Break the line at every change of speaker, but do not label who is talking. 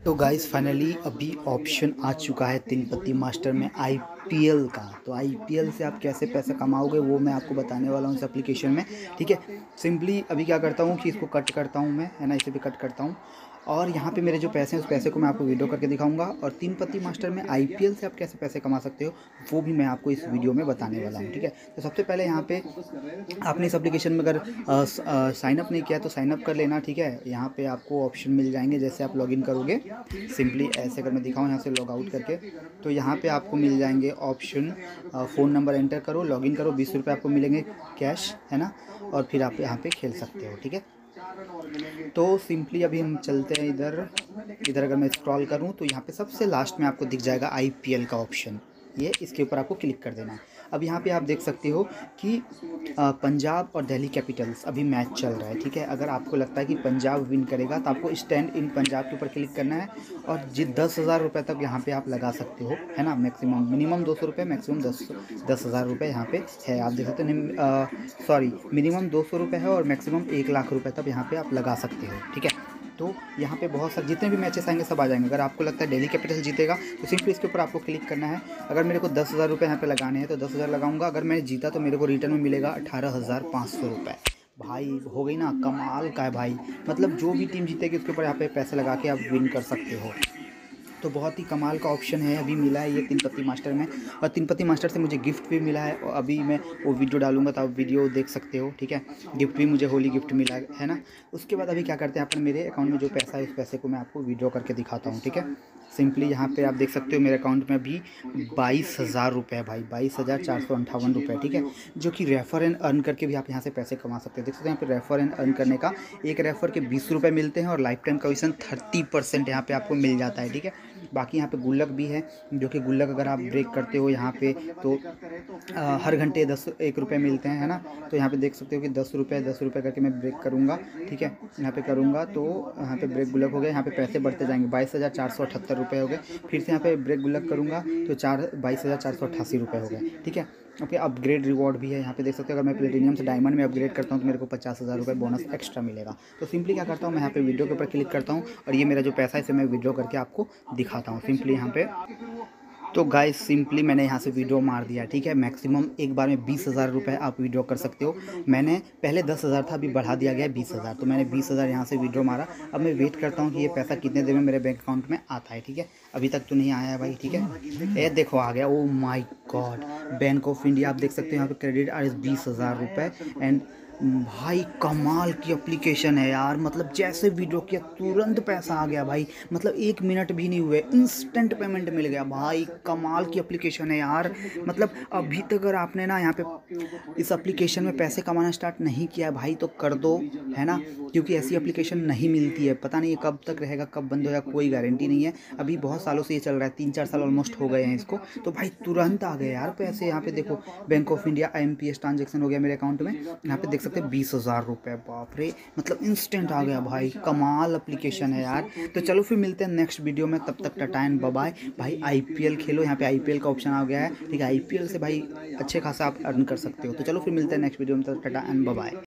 तो guys finally अभी option आ चुका है तीन पत्ती मास्टर में आईपीएल का। तो आईपीएल से आप कैसे पैसे कमाओगे वो मैं आपको बताने वाला हूँ इस एप्लीकेशन में। ठीक है, सिंपली अभी क्या करता हूँ कि इसको कट करता हूँ मैं, है ना, इसे भी कट करता हूँ और यहाँ पे मेरे जो पैसे हैं उस पैसे को मैं आपको वीडियो करके दिखाऊंगा। और तीन पत्ती मास्टर में आईपीएल से आप कैसे पैसे कमा सकते हो वो भी मैं आपको इस वीडियो में बताने वाला हूँ। ठीक है, तो सबसे पहले यहाँ पे आपने इस एप्लीकेशन में अगर साइन अप नहीं किया तो साइन अप कर लेना। ठीक है, यहाँ पे आपको ऑप्शन मिल जाएंगे जैसे आप लॉगिन करोगे, सिंपली ऐसे अगर मैं दिखाऊँ यहाँ से लॉग आउट करके, तो यहाँ पे आपको मिल जाएंगे ऑप्शन फ़ोन नंबर एंटर करो, लॉगिन करो, 20 रुपये आपको मिलेंगे कैश, है ना, और फिर आप यहाँ पे खेल सकते हो। ठीक है, तो सिंपली अभी हम चलते हैं इधर। इधर अगर मैं स्क्रॉल करूँ तो यहाँ पे सबसे लास्ट में आपको दिख जाएगा आईपीएल का ऑप्शन, ये इसके ऊपर आपको क्लिक कर देना है। अब यहाँ पे आप देख सकते हो कि पंजाब और दिल्ली कैपिटल्स अभी मैच चल रहा है। ठीक है, अगर आपको लगता है कि पंजाब विन करेगा तो आपको स्टैंड इन पंजाब के ऊपर क्लिक करना है और 10,000 रुपये तक यहाँ पे आप लगा सकते हो, है ना। मैक्सिमम मिनिमम 200 रुपये, मैक्सिमम 10,000 रुपये यहाँ पे है। आप देख सकते हो, सॉरी, मिनिमम 200 रुपये है और मैक्सिमम 1,00,000 रुपये तक यहाँ पे आप लगा सकते हो। ठीक है, तो यहाँ पे बहुत सारे जितने भी मैचेस आएंगे सब आ जाएंगे। अगर आपको लगता है दिल्ली कैपिटल जीतेगा तो सिंपली इसके ऊपर आपको क्लिक करना है। अगर मेरे को 10,000 रुपये यहाँ पे लगाने हैं तो 10,000 लगाऊंगा। अगर मैंने जीता तो मेरे को रिटर्न में मिलेगा 18,500 रुपये। भाई हो गई ना, कमाल का है भाई। मतलब जो भी टीम जीतेगी उसके ऊपर यहाँ पे पैसे लगा के आप विन कर सकते हो। तो बहुत ही कमाल का ऑप्शन है, अभी मिला है ये तीन पत्ती मास्टर में। और तीन पत्ती मास्टर से मुझे गिफ्ट भी मिला है और अभी मैं वो वीडियो डालूंगा तो आप वीडियो देख सकते हो। ठीक है, गिफ्ट भी मुझे होली गिफ्ट मिला है ना। उसके बाद अभी क्या करते हैं अपन, मेरे अकाउंट में जो पैसा है उस पैसे को मैं आपको विड्रॉ करके दिखाता हूँ। ठीक है, सिंपली यहाँ पे आप देख सकते हो मेरे अकाउंट में अभी 22,000 रुपये है भाई, 22,458 रुपये। ठीक है, जो कि रेफ़र एंड अर्न करके भी आप यहाँ से पैसे कमा सकते हैं। देख सकते हैं यहाँ पे रेफ़र एंड अर्न करने का एक रेफ़र के 20 रुपये मिलते हैं और लाइफ टाइम कमीशन 30% यहाँ पे आपको मिल जाता है। ठीक है, बाकी यहाँ पे गुल्लक भी है, जो कि गुल्लक अगर आप ब्रेक करते हो यहाँ पे तो हर घंटे 1 रुपये मिलते हैं, है ना। तो यहाँ पे देख सकते हो कि 10 रुपये करके मैं ब्रेक करूँगा। ठीक है, यहाँ पे करूँगा तो यहाँ पे ब्रेक गुल्लक हो गया, यहाँ पे पैसे बढ़ते जाएंगे, 22,478 रुपये हो गए। फिर से यहाँ पे ब्रेक गुल्लक करूँगा तो 22,488 रुपये हो गए। ठीक है, ओके, अपग्रेड रिवॉर्ड भी है, यहाँ पे देख सकते हो। अगर मैं प्लेटिनियम से डायमंड में अपग्रेड करता हूँ तो मेरे को 50,000 रुपये बोनस एक्स्ट्रा मिलेगा। तो सिंपली क्या करता हूँ, मैं यहाँ पे वीडियो के ऊपर क्लिक करता हूँ और ये मेरा जो पैसा है इसे मैं विड्रॉ करके आपको दिखाता हूँ सिंपली यहाँ पे। तो गाइस सिंपली मैंने यहाँ से विड्रॉ मार दिया। ठीक है, मैक्सिमम एक बार में 20,000 रुपये आप विड्रॉ कर सकते हो। मैंने पहले 10,000 था, अभी बढ़ा दिया गया है 20,000, तो मैंने 20,000 यहाँ से विड्रॉ मारा। अब मैं वेट करता हूँ कि ये पैसा कितने देर में मेरे बैंक अकाउंट में आता है। ठीक है, अभी तक तो नहीं आया है भाई। ठीक है, ये देखो आ गया, oh my God. Bank of India आप देख सकते हो यहाँ पे क्रेडिट आज 20,000 रुपये। एंड भाई कमाल की एप्लीकेशन है यार, मतलब जैसे विड्रॉ किया तुरंत पैसा आ गया भाई, मतलब 1 मिनट भी नहीं हुए, इंस्टेंट पेमेंट मिल गया भाई। कमाल की एप्लीकेशन है यार। मतलब अभी तक अगर आपने ना यहाँ पे इस एप्लीकेशन में पैसे कमाना स्टार्ट नहीं किया है भाई तो कर दो, है ना, क्योंकि ऐसी एप्लीकेशन नहीं मिलती है। पता नहीं कब तक रहेगा, कब बंद होगा, कोई गारंटी नहीं है। अभी बहुत सालों से ये चल रहा है, 3-4 साल ऑलमोस्ट हो गए हैं इसको। तो भाई तुरंत आ गए यार पैसे। यहाँ पे देखो Bank of India IMPS transaction हो गया मेरे अकाउंट में, यहाँ पे देख सकते हैं 20,000 रुपये। बाप रे, मतलब इंस्टेंट आ गया भाई, कमाल एप्लीकेशन है यार। तो चलो फिर मिलते हैं नेक्स्ट वीडियो में, तब तक टाटा एंड बाय बाय भाई। आईपीएल खेलो, यहाँ पे आईपीएल का ऑप्शन आ गया है। ठीक है, आईपीएल से भाई अच्छे खासा आप अर्न कर सकते हो। तो चलो फिर मिलते हैं नेक्स्ट वीडियो में, तब टाटा एंड बाय बाय।